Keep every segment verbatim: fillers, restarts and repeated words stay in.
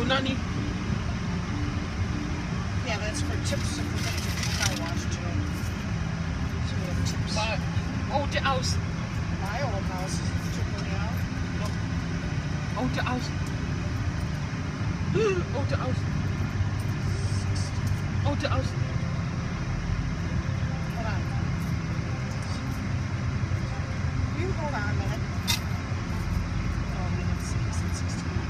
Nani. Yeah, that's for tips if we're going to get the car washed too. So we have tips. But old house. My old house is trickling out. Old house. Old house. Old house. Hold on. You hold on a minute. Oh, minute six and sixty-one.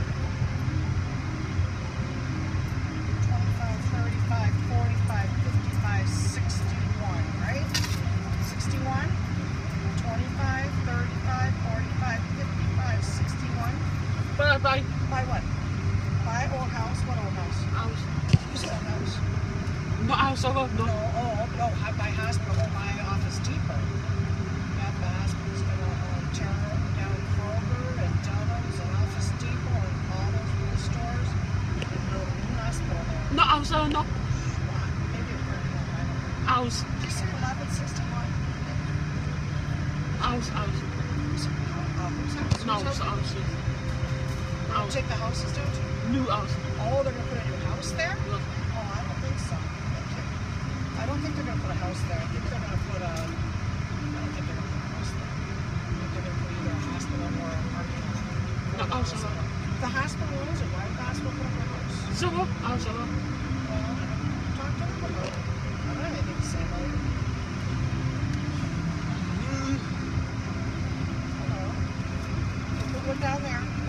twenty-five, thirty-five, forty-five, fifty-five, sixty-one, right? sixty-one? twenty-five, thirty-five, forty-five, fifty-five, sixty-one. Bye bye. By what? By old house? What old house? House. You said house. Not house, I love No, no. oh, no, by hospital, oh, by Office Depot. Yeah, the hospital's gonna um, tear down Kroger and Dunham's and Office Depot and all those little stores and build a new hospital there. Not house, I no. Maybe a parking lot, I don't know. House. Did you say eleven sixty-one? House, house. Uh, whose house? No, Whose it's house? house. They're gonna House. take the houses down too? New house. Oh, they're gonna put a new house there? Yeah. Oh, I don't think so. I don't think they're gonna put a house there. I think they're gonna put a. I don't think they're gonna put a house there. I think they're gonna put either a hospital or a parking lot. No, house, I love. The hospital owns it. Why would the hospital put up a house? Zero. House, I love. Well, talk to them about it. I don't have anything to say about it. Hello. Put one down there.